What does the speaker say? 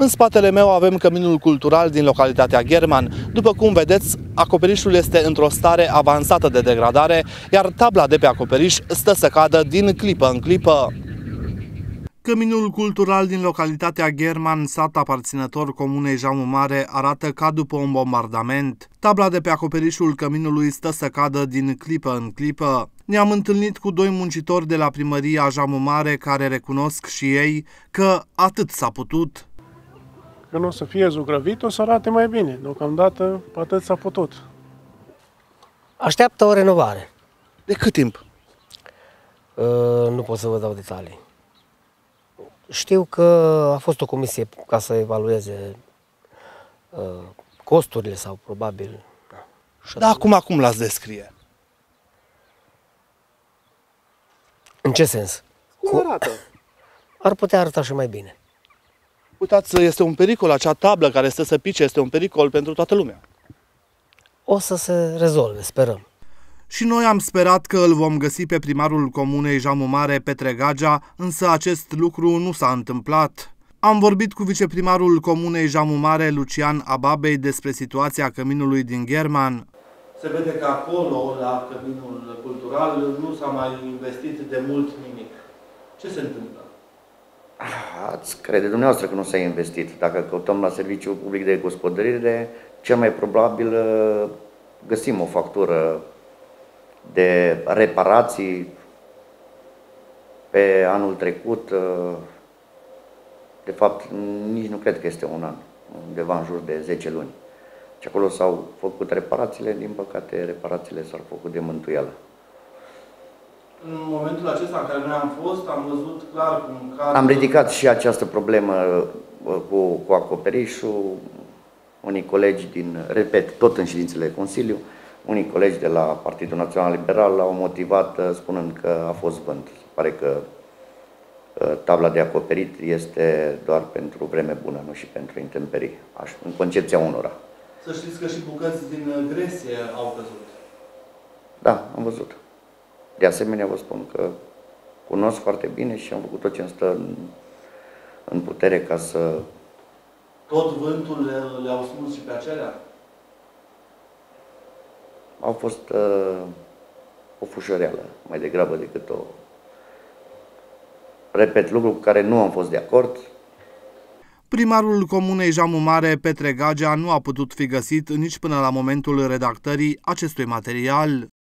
În spatele meu avem căminul cultural din localitatea Gherman. După cum vedeți, acoperișul este într-o stare avansată de degradare, iar tabla de pe acoperiș stă să cadă din clipă în clipă. Căminul cultural din localitatea Gherman, sat aparținător comunei Jamul Mare, arată ca după un bombardament. Tabla de pe acoperișul căminului stă să cadă din clipă în clipă. Ne-am întâlnit cu doi muncitori de la primăria Jamul Mare care recunosc și ei că atât s-a putut. Când o să fie zugrăvit, o să arate mai bine. Deocamdată, atât s-a putut. Așteaptă o renovare. De cât timp? Nu pot să vă dau detalii. Știu că a fost o comisie ca să evalueze costurile sau probabil... Da, acum l-ați descrie. În ce sens? Cum arată? Ar putea arăta și mai bine. Uitați, este un pericol, acea tablă care stă să pice este un pericol pentru toată lumea. O să se rezolve, sperăm. Și noi am sperat că îl vom găsi pe primarul comunei Jamul Mare, Petre Gagea, însă acest lucru nu s-a întâmplat. Am vorbit cu viceprimarul comunei Jamul Mare, Lucian Ababei, despre situația căminului din Gherman. Se vede că acolo, la căminul cultural, nu s-a mai investit de mult nimic. Ce se întâmplă? Ați crede dumneavoastră că nu s-a investit. Dacă căutăm la Serviciul Public de Gospodărire, cel mai probabil găsim o factură de reparații pe anul trecut. De fapt, nici nu cred că este un an, undeva în jur de 10 luni. Și acolo s-au făcut reparațiile, din păcate reparațiile s-au făcut de mântuială. În momentul acesta în care noi am fost, am văzut clar cum cad... Am ridicat și această problemă cu acoperișul. Unii colegi repet, tot în ședințele Consiliu, unii colegi de la Partidul Național Liberal l-au motivat spunând că a fost vânt. Pare că tabla de acoperit este doar pentru vreme bună, nu și pentru intemperii, în concepția unora. Să știți că și bucăți din gresie au căzut. Da, am văzut. De asemenea, vă spun că cunosc foarte bine și am făcut tot ce îmi stă în putere ca să... Tot vântul le-au smuls și pe acelea? Au fost o fușăreală, mai degrabă decât o... Repet, lucru cu care nu am fost de acord. Primarul comunei Jamul Mare, Petre Gagea, nu a putut fi găsit nici până la momentul redactării acestui material.